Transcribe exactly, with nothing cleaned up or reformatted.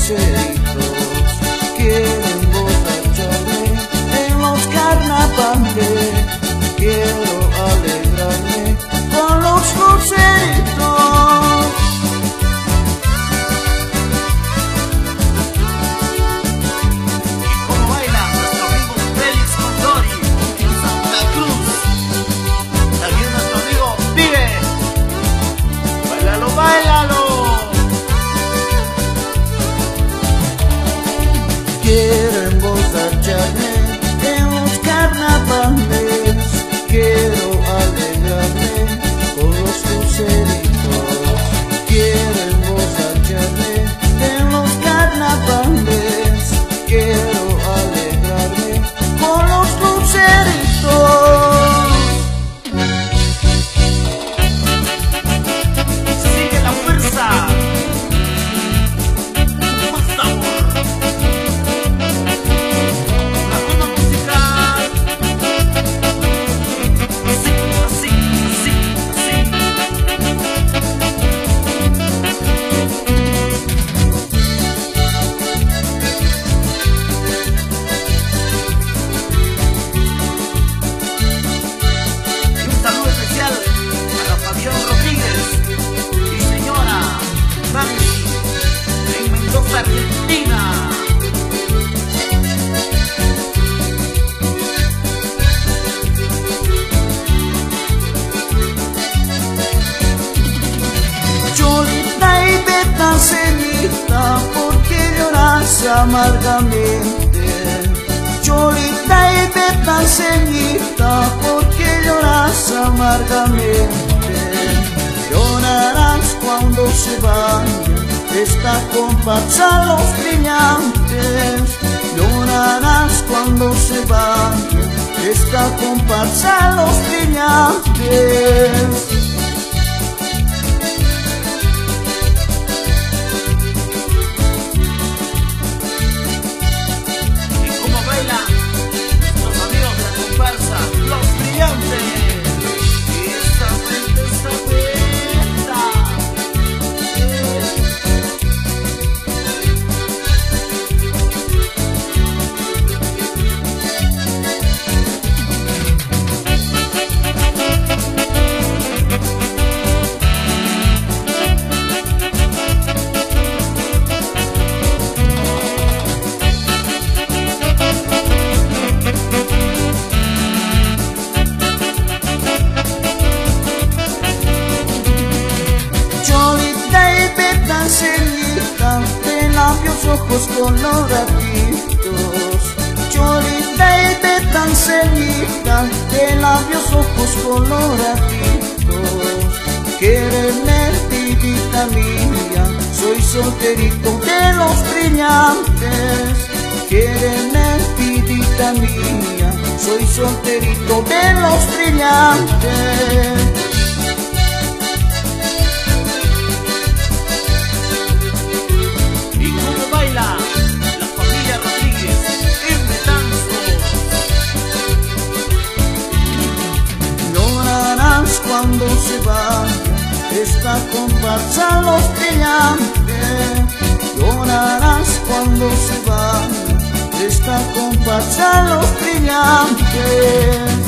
cruceritos. Quiero emborracharme en los carnavales, quiero alegrarme con los cruceritos. Quiero emborracharme en los carnavales, quiero alegrarme con los cruceritos. Quiero emborracharme en los carnavales, quiero alegrarme con los cruceritos. Sigue la fuerza. Argentina. Cholita y Betancenita, ¿por qué lloras amargamente? Cholita y Betancenita, ¿por qué lloras amargamente? Llorarás cuando se vaya esta comparsa los brillantes, llorarás cuando se vaya esta comparsa los brillantes. Y como bailan los amigos de la comparsa, los brillantes. Y esta frente está abierta. De labios ojos coloraditos, Cholita y Betancenita, de labios ojos coloraditos. Quéreme, vidita mía, soy solterito de los brillantes. Quéreme, vidita mía, soy solterito de los brillantes. Cuando se vaya esta comparsa los brillantes, llorarás cuando se vaya esta comparsa los brillantes.